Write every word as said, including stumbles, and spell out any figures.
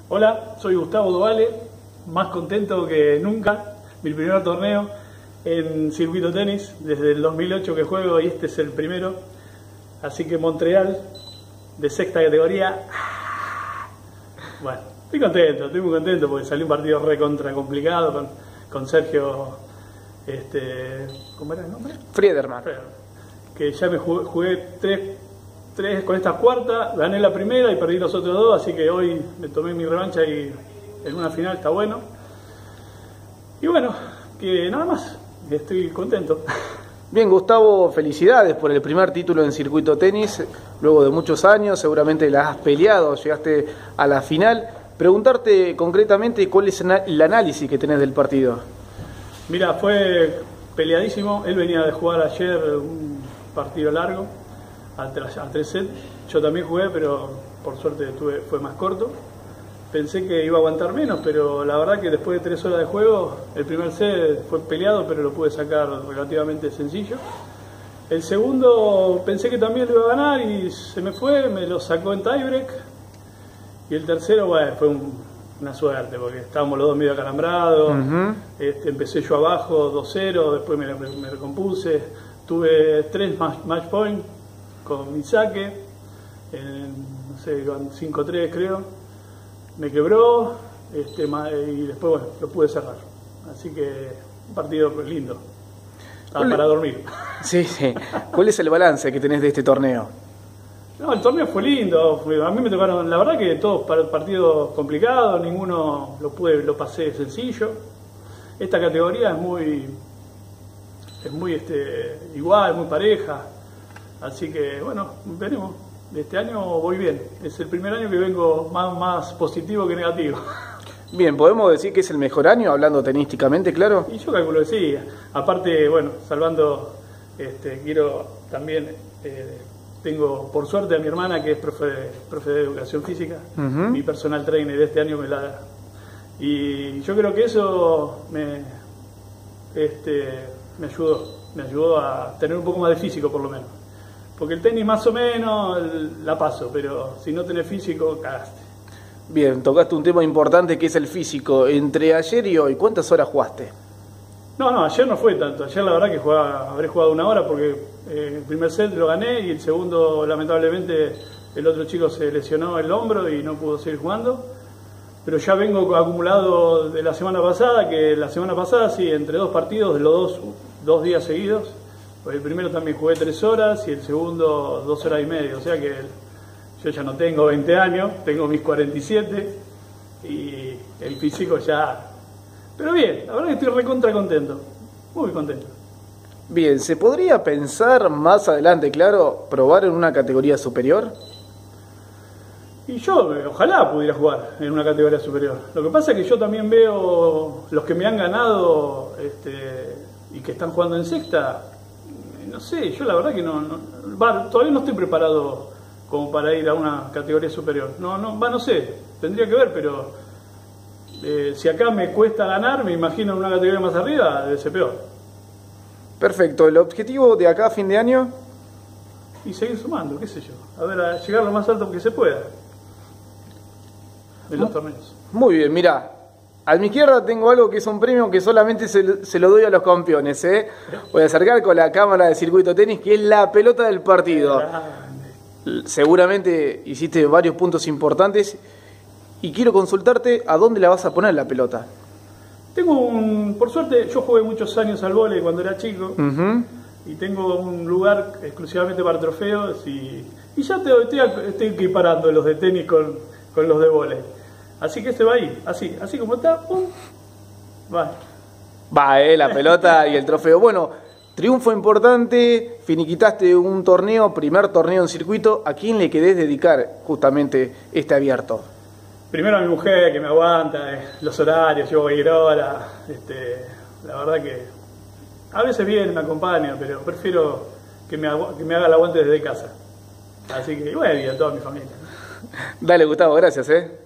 Hola, soy Gustavo Dovale, más contento que nunca. Mi primer torneo en circuito tenis, desde el dos mil ocho que juego y este es el primero. Así que Montreal, de sexta categoría. Bueno, estoy contento, estoy muy contento porque salió un partido recontra complicado con, con Sergio, este, ¿cómo era el nombre? Friederman. Que ya me jugué, jugué tres, tres con esta cuarta, gané la primera y perdí los otros dos, así que hoy me tomé mi revancha y en una final está bueno. Y bueno, que nada más, estoy contento. Bien, Gustavo, felicidades por el primer título en circuito tenis, luego de muchos años, seguramente la has peleado, llegaste a la final. Preguntarte concretamente cuál es el análisis que tenés del partido. Mira, fue peleadísimo, él venía de jugar ayer un partido largo, a tres, a tres sets, yo también jugué, pero por suerte tuve, fue más corto. Pensé que iba a aguantar menos, pero la verdad que después de tres horas de juego, el primer set fue peleado, pero lo pude sacar relativamente sencillo. El segundo pensé que también lo iba a ganar y se me fue, me lo sacó en tiebreak. Y el tercero, bueno, fue un, una suerte, porque estábamos los dos medio acalambrados. Uh-huh. este, empecé yo abajo dos cero, después me, me, me recompuse. Tuve tres match, match point con mi saque, en, no sé, con cinco tres creo. Me quebró este, y después bueno, lo pude cerrar. Así que un partido lindo. Estaba para dormir. Sí, sí. ¿Cuál es el balance que tenés de este torneo? No, el torneo fue lindo. A mí me tocaron, la verdad que todos partidos complicados, ninguno lo pude, lo pasé sencillo. Esta categoría es muy, es muy este, igual, muy pareja. Así que bueno, veremos. Este año voy bien, es el primer año que vengo más, más positivo que negativo. Bien, ¿podemos decir que es el mejor año, hablando tenísticamente, claro? Y yo calculo que sí, aparte, bueno, salvando, este, quiero también, eh, tengo por suerte a mi hermana que es profe, profe de educación física, uh-huh. Mi personal trainer de este año me la da. Y yo creo que eso me, este, me ayudó, me ayudó a tener un poco más de físico por lo menos. Porque el tenis más o menos la paso, pero si no tenés físico, cagaste. Bien, tocaste un tema importante que es el físico. Entre ayer y hoy, ¿cuántas horas jugaste? No, no, ayer no fue tanto. Ayer la verdad que jugaba, habré jugado una hora porque eh, el primer set lo gané y el segundo, lamentablemente, el otro chico se lesionó el hombro y no pudo seguir jugando. Pero ya vengo acumulado de la semana pasada, que la semana pasada sí, entre dos partidos de los dos, dos días seguidos. El primero también jugué tres horas y el segundo dos horas y media, o sea que el, yo ya no tengo veinte años, tengo mis cuarenta y siete y el físico ya... Pero bien, la verdad que estoy recontra contento, muy contento. Bien, ¿se podría pensar más adelante, claro, probar en una categoría superior? Y yo ojalá pudiera jugar en una categoría superior. Lo que pasa es que yo también veo los que me han ganado este, y que están jugando en sexta. No sé, yo la verdad que no, no va, todavía no estoy preparado como para ir a una categoría superior. No, no, va, no sé, tendría que ver, pero eh, si acá me cuesta ganar, me imagino en una categoría más arriba, debe ser peor. Perfecto, ¿el objetivo de acá a fin de año? Y seguir sumando, qué sé yo, a ver, a llegar lo más alto que se pueda en los torneos. Muy bien, mirá. A mi izquierda tengo algo que es un premio que solamente se, se lo doy a los campeones, ¿eh? Voy a acercar con la cámara de circuito tenis, que es la pelota del partido. Seguramente hiciste varios puntos importantes y quiero consultarte a dónde la vas a poner la pelota. Tengo un, por suerte, yo jugué muchos años al vóley cuando era chico, uh-huh. Y tengo un lugar exclusivamente para trofeos y, y ya te, estoy, estoy equiparando los de tenis con, con los de vóley. Así que este va ahí, así, así como está, pum, va. Va, eh, la pelota y el trofeo. Bueno, triunfo importante, finiquitaste un torneo, primer torneo en circuito. ¿A quién le querés dedicar justamente este abierto? Primero a mi mujer, que me aguanta, eh, los horarios, yo voy a ir ahora. Este, la verdad que a veces viene, me acompaña, pero prefiero que me, que me haga el aguante desde casa. Así que, bueno, y a toda mi familia. Dale, Gustavo, gracias, eh.